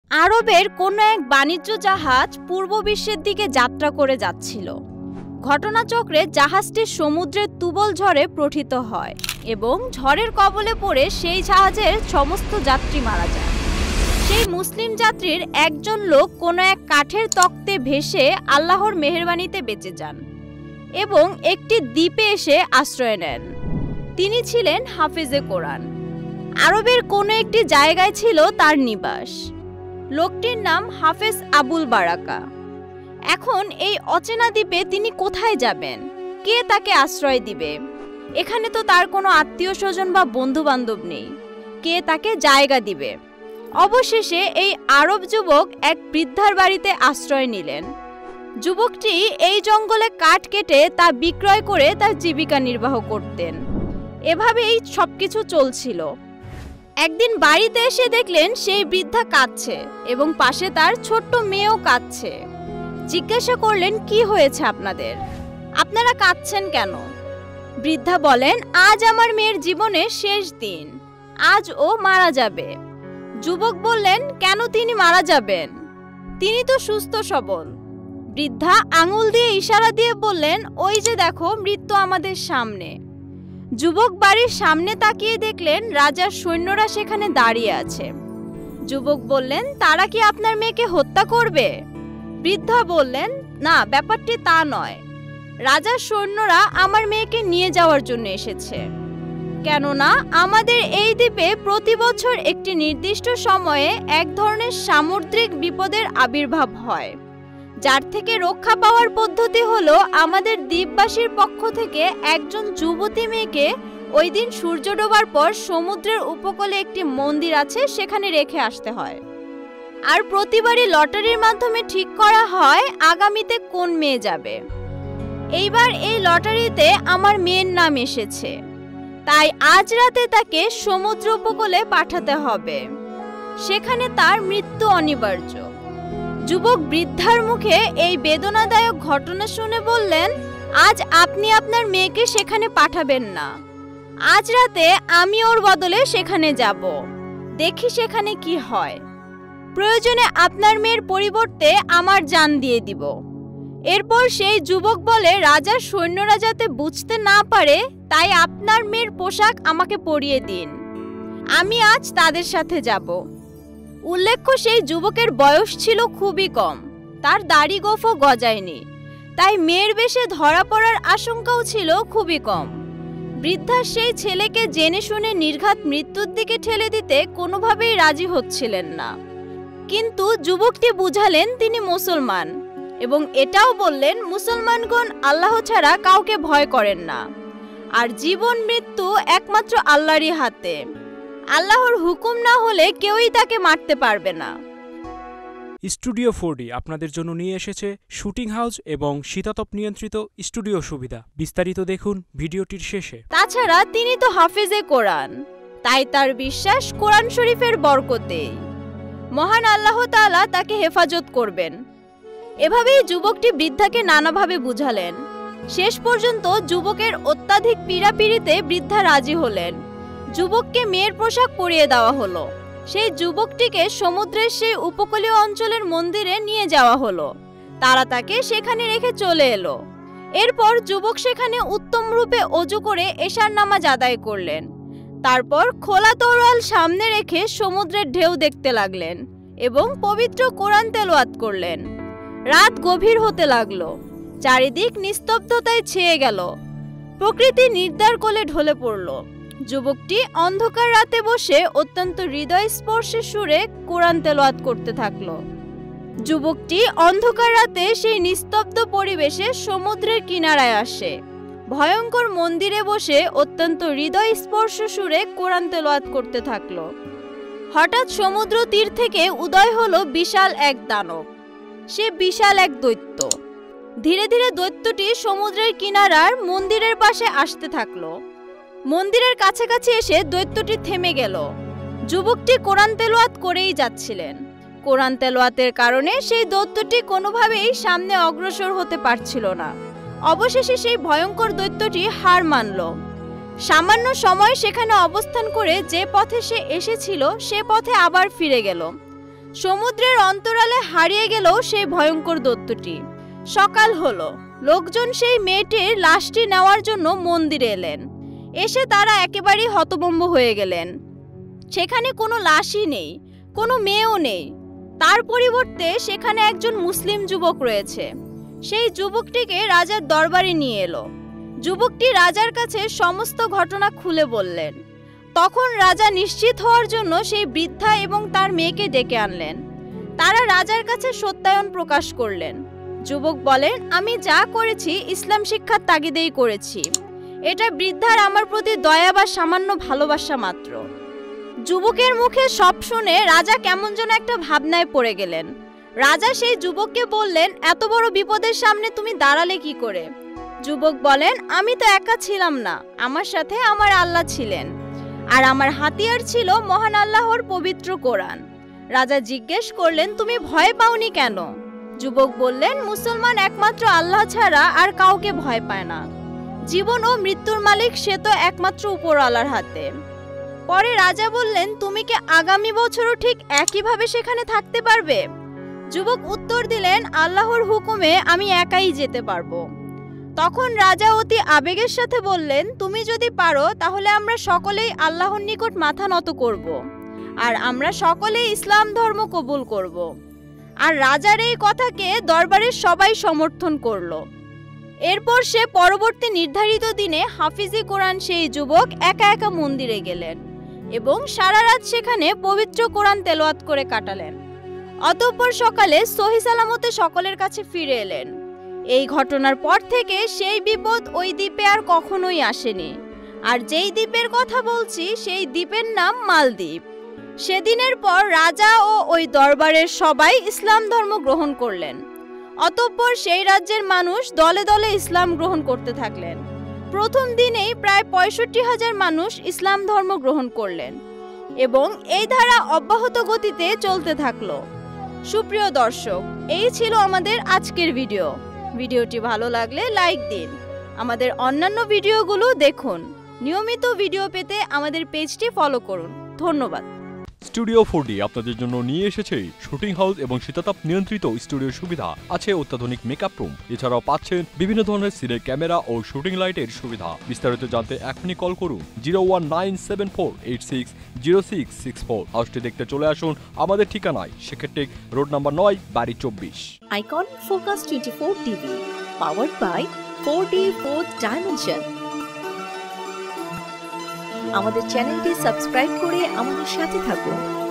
আরবের কোনো এক বাণিজ্য জাহাজ পূর্ব বিশ্বের দিকে যাত্রা করে যাচ্ছিল। ঘটনাচক্রে জাহাজটি সমুদ্রের তুবল ঝড়ে প্রথিত হয় এবং ঝড়ের কবলে পড়ে সেই জাহাজের সমস্ত যাত্রী মারা যায়। সেই মুসলিম যাত্রীর একজন লোক কোনো এক কাঠের তক্তে ভেসে আল্লাহর মেহেরবানিতে বেঁচে যান এবং একটি দ্বীপে এসে আশ্রয় নেন। তিনি ছিলেন হাফেজে কোরআন। আরবের কোনো একটি জায়গায় ছিল তার নিবাস। লোকটির নাম হাফেজ আবুল বারাকা। এখন এই অচেনা দ্বীপে তিনি কোথায় যাবেন? কে তাকে আশ্রয় দিবে? এখানে তো তার কোনো আত্মীয় স্বজন বা বন্ধু বান্ধব নেই। কে তাকে জায়গা দিবে? অবশেষে এই আরব যুবক এক বৃদ্ধার বাড়িতে আশ্রয় নিলেন। যুবকটি এই জঙ্গলে কাঠ কেটে তা বিক্রয় করে তার জীবিকা নির্বাহ করতেন। এভাবেই সবকিছু চলছিল। একদিন বাড়িতে এসে দেখলেন সেই বৃদ্ধা কাঁদছে এবং পাশে তার ছোট্ট মেয়েও কাঁদছে। জিজ্ঞাসা করলেন, কি হয়েছে আপনাদের? আপনারা কাঁদছেন কেন? বৃদ্ধা বলেন, আজ আমার মেয়ের জীবনের শেষ দিন। আজ ও মারা যাবে। যুবক বললেন, কেন তিনি মারা যাবেন? তিনি তো সুস্থ সবল। বৃদ্ধা আঙুল দিয়ে ইশারা দিয়ে বললেন, ওই যে দেখো, মৃত্যু আমাদের সামনে। যুবক বাড়ির সামনে তাকিয়ে দেখলেন রাজার সৈন্যরা সেখানে দাঁড়িয়ে আছে। যুবক বললেন, তারা কি আপনার মেয়েকে হত্যা করবে? বৃদ্ধা বললেন, না, ব্যাপারটি তা নয়। রাজার সৈন্যরা আমার মেয়েকে নিয়ে যাওয়ার জন্য এসেছে। কেননা আমাদের এই দ্বীপে প্রতি বছর একটি নির্দিষ্ট সময়ে এক ধরনের সামুদ্রিক বিপদের আবির্ভাব হয়, যার থেকে রক্ষা পাওয়ার পদ্ধতি হলো আমাদের দ্বীপবাসীর পক্ষ থেকে একজন যুবতী মেয়েকে ওই দিন সূর্য ডোবার পর সমুদ্রের উপকূলে একটি মন্দির আছে সেখানে রেখে আসতে হয়। আর প্রতিবারই লটারির মাধ্যমে ঠিক করা হয় আগামীতে কোন মেয়ে যাবে। এইবার এই লটারিতে আমার মেয়ের নাম এসেছে, তাই আজ রাতে তাকে সমুদ্র উপকূলে পাঠাতে হবে। সেখানে তার মৃত্যু অনিবার্য। যুবক বৃদ্ধার মুখে এই বেদনাদায়ক ঘটনা শুনে বললেন, আজ আপনি আপনার মেয়েকে সেখানে পাঠাবেন না। আজ রাতে আমি ওর বদলে সেখানে যাব। দেখি সেখানে কি হয়। প্রয়োজনে আপনার মেয়ের পরিবর্তে আমার জান দিয়ে দিব। এরপর সেই যুবক বলে, রাজার সৈন্যরা যাতে বুঝতে না পারে তাই আপনার মেয়ের পোশাক আমাকে পরিয়ে দিন। আমি আজ তাদের সাথে যাব। উল্লেখ্য, সেই যুবকের বয়স ছিল খুবই কম। তার দাড়ি গোঁফও গজায়নি, তাই মেয়ের বেশে ধরা পড়ার আশঙ্কাও ছিল খুবই কম। বৃদ্ধা সেই ছেলেকে জেনে শুনে নির্ঘাত মৃত্যুর দিকে ঠেলে দিতে কোনোভাবেই রাজি হচ্ছিলেন না। কিন্তু যুবকটি বুঝালেন তিনি মুসলমান এবং এটাও বললেন, মুসলমানগণ আল্লাহ ছাড়া কাউকে ভয় করেন না, আর জীবন মৃত্যু একমাত্র আল্লাহরই হাতে। আল্লাহর হুকুম না হলে কেউই তাকে মারতে পারবে না। স্টুডিও 4D আপনাদের জন্য নিয়ে এসেছে শুটিং হাউস এবং শীতাতপ নিয়ন্ত্রিত স্টুডিও সুবিধা। বিস্তারিত দেখুন ভিডিওটির শেষে। তাছাড়া তিনি তো হাফেজে কোরআন, তাই তার বিশ্বাস কোরআন শরীফের বরকতেই মহান আল্লাহ তাআলা তাকে হেফাজত করবেন। এভাবেই যুবকটি বৃদ্ধাকে নানাভাবে বুঝালেন। শেষ পর্যন্ত যুবকের অত্যাধিক পীড়াপিড়িতে বৃদ্ধা রাজি হলেন। যুবককে মেয়ের পোশাক পরিয়ে দেওয়া হলো। সেই যুবকটিকে সমুদ্রের সেই উপকূলীয় অঞ্চলের মন্দিরে নিয়ে যাওয়া হলো। তারা তাকে সেখানে রেখে চলে এলো। এরপর যুবক সেখানে উত্তম রূপে ওযু করে এশার নামাজ আদায় করলেন। তারপর খোলা তরোয়াল সামনে রেখে সমুদ্রের ঢেউ দেখতে লাগলেন এবং পবিত্র কোরআন তেলাওয়াত করলেন। রাত গভীর হতে লাগলো। চারিদিক নিস্তব্ধতায় ছেয়ে গেল। প্রকৃতি নির্দার কোলে ঢলে পড়ল। যুবকটি অন্ধকার রাতে বসে অত্যন্ত হৃদয়স্পর্শী সুরে কোরআন তেলাওয়াত করতে থাকলো। যুবকটি অন্ধকার রাতে সেই নিস্তব্ধ পরিবেশে সমুদ্রের কিনারায় আসে। ভয়ঙ্কর মন্দিরে বসে অত্যন্ত হৃদয়স্পর্শ সুরে কোরআন তেলাওয়াত করতে থাকলো। হঠাৎ সমুদ্র তীর থেকে উদয় হলো বিশাল এক দানব। সে বিশাল এক দৈত্য। ধীরে ধীরে দৈত্যটি সমুদ্রের কিনারার মন্দিরের পাশে আসতে থাকলো। মন্দিরের কাছাকাছি এসে দৈত্যটি থেমে গেল। যুবকটি কোরআন তেলাওয়াত করেই যাচ্ছিলেন। কোরআন তেলাওয়াতের কারণে সেই দৈত্যটি কোনোভাবেই সামনে অগ্রসর হতে পারছিল না। অবশেষে সেই ভয়ঙ্কর দৈত্যটি হার মানল। সামান্য সময় সেখানে অবস্থান করে যে পথে সে এসেছিল সে পথে আবার ফিরে গেল। সমুদ্রের অন্তরালে হারিয়ে গেল সেই ভয়ঙ্কর দৈত্যটি। সকাল হলো, লোকজন সেই মেয়েটির লাশটি নেওয়ার জন্য মন্দিরে এলেন। এসে তারা একেবারেই হতভম্ব হয়ে গেলেন। সেখানে কোনো লাশই নেই, কোনো মেয়েও নেই। তার পরিবর্তে সেখানে একজন মুসলিম যুবক রয়েছে। সেই যুবকটিকে রাজার দরবারে নিয়ে এলো। যুবকটি রাজার কাছে সমস্ত ঘটনা খুলে বললেন। তখন রাজা নিশ্চিত হওয়ার জন্য সেই বৃদ্ধা এবং তার মেয়েকে ডেকে আনলেন। তারা রাজার কাছে সত্যায়ন প্রকাশ করলেন। যুবক বলেন, আমি যা করেছি ইসলাম শিক্ষার তাগিদেই করেছি। এটা বৃদ্ধার আমার প্রতি দয়া বা সামান্য ভালোবাসা মাত্র। যুবকের মুখে সব শুনে রাজা কেমন যেন একটা ভাবনায় পড়ে গেলেন। রাজা সেই যুবককে বললেন, এত বড় বিপদের সামনে তুমি দাঁড়ালে কি করে? যুবক বলেন, আমি তো একা ছিলাম না, আমার সাথে আমার আল্লাহ ছিলেন, আর আমার হাতিয়ার ছিল মহান আল্লাহর পবিত্র কোরআন। রাজা জিজ্ঞেস করলেন, তুমি ভয় পাওনি কেন? যুবক বললেন, মুসলমান একমাত্র আল্লাহ ছাড়া আর কাউকে ভয় পায় না। জীবন ও মৃত্যুর মালিক সে তো একমাত্র উপরওয়ালার হাতে। পরে রাজা বললেন, তুমি কি আগামী বছরও ঠিক একইভাবে সেখানে থাকতে পারবে? যুবক উত্তর দিলেন, আল্লাহর হুকুমে আমি একাই যেতে পারবো। তখন রাজা অতি আবেগের সাথে বললেন, তুমি যদি পারো তাহলে আমরা সকলেই আল্লাহর নিকট মাথা নত করব, আর আমরা সকলেই ইসলাম ধর্ম কবুল করব। আর রাজার এই কথাকে দরবারের সবাই সমর্থন করল। এরপর সে পরবর্তী নির্ধারিত দিনে হাফিজি কোরআন সেই যুবক একা একা মন্দিরে গেলেন এবং সারা রাত সেখানে পবিত্র কোরআন তেলাওয়াত করে কাটালেন। অতঃপর সকালে সহি সালামতে সকলের কাছে ফিরে এলেন। এই ঘটনার পর থেকে সেই বিপদ ওই দ্বীপে আর কখনোই আসেনি। আর যেই দ্বীপের কথা বলছি সেই দ্বীপের নাম মালদ্বীপ। সেদিনের পর রাজা ও ওই দরবারের সবাই ইসলাম ধর্ম গ্রহণ করলেন। অতঃপর সেই রাজ্যের মানুষ দলে দলে ইসলাম গ্রহণ করতে থাকলেন। প্রথম দিনেই প্রায় 65,000 মানুষ ইসলাম ধর্ম গ্রহণ করলেন এবং এই ধারা অব্যাহত গতিতে চলতে থাকলো। সুপ্রিয় দর্শক, এই ছিল আমাদের আজকের ভিডিও। ভিডিওটি ভালো লাগলে লাইক দিন। আমাদের অন্যান্য ভিডিওগুলো দেখুন। নিয়মিত ভিডিও পেতে আমাদের পেজটি ফলো করুন। ধন্যবাদ। স্টুডিও 4D আপনাদের জন্য নিয়ে এসেছে শুটিং হাউস এবং শীতাতাপ নিয়ন্ত্রিত স্টুডিও সুবিধা। আছে অত্যাধুনিক মেকআপ রুম, এছাড়াও পাচ্ছেন বিভিন্ন ধরনের সিনের ক্যামেরা ও শুটিং লাইটের সুবিধা। বিস্তারিত জানতে এখনই কল করুন 01974860664। হাউসটি দেখতে চলে আসুন আমাদের ঠিকানায়, সেক্ষেত্রে রোড নাম্বার 9, বাড়ি 24। Icon focus 24 TV, powered by 4D Fourth Dimension। আমাদের চ্যানেলটি সাবস্ক্রাইব করে আমাদের সাথে থাকুন।